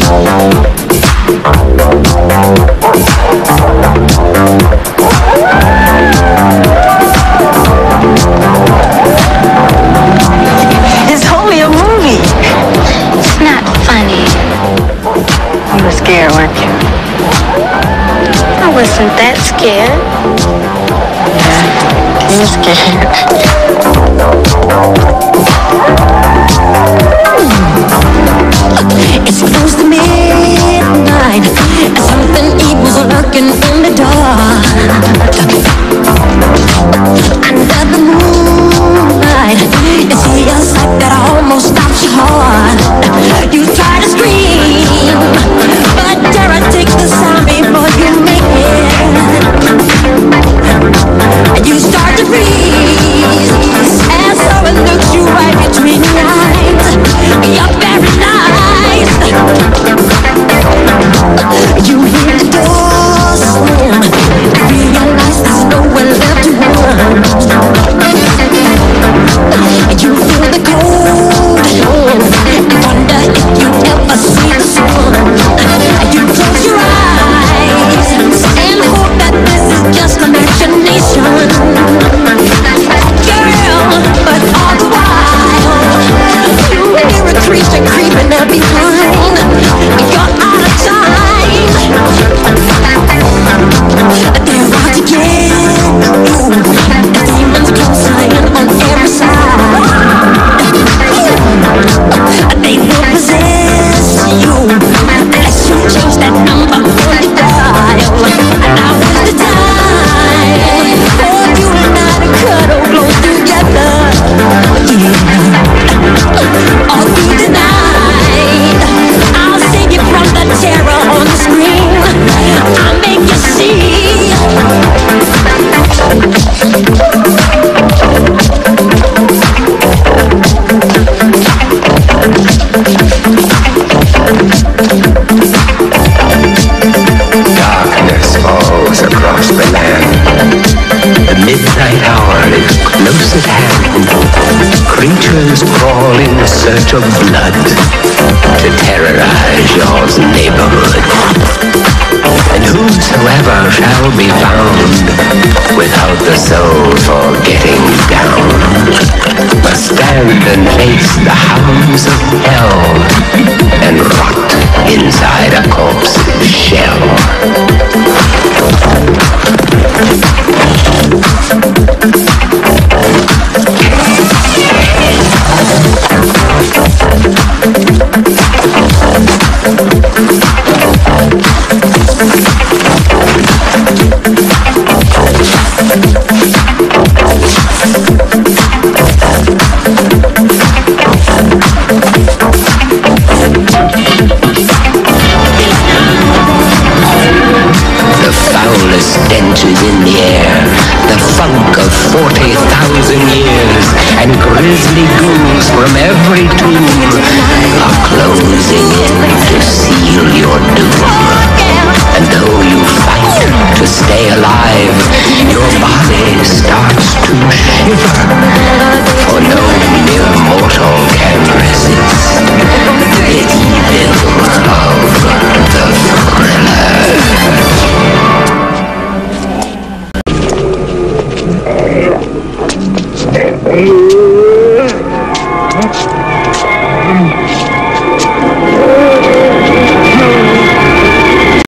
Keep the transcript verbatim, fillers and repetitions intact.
It's only a movie. It's not funny. You were scared, weren't you? I wasn't that scared. Yeah, you were scared. It's close to midnight, and something evil's lurking in the dark. Under the moonlight, you see a sight that almost stops your heart. You try to scream, but terror takes the sound before you make it. You start to freeze, and so it looks you right between your eyes. You're paralyzed. You hear the door slam, realize there's nowhere left to run. You feel the cold hand and wonder if you ever see the sun. You close your eyes and hope that this is just imagination, girl. But all the while, you hear a creature creeping up behind. You're out of time. They're out to get you. The demons close in on every side. They will possess you as you change that number on the dial. Now is the time for you and I to cuddle close together. Yeah. All through the night, I'll save you from the terror on the screen. I'll make you see. Darkness falls across the land. The midnight hour is close at hand. Creatures crawl in search of blood to terrorize your neighborhood. And whosoever shall be found without the soul for getting down must stand and face the hounds of hell and rot inside a corpse's shell. Stench is in the air, the funk of forty thousand years, and grisly ghouls from every tomb are closing in to seal your doom. And though you fight to stay alive, your body starts to shiver, for no mere mortal can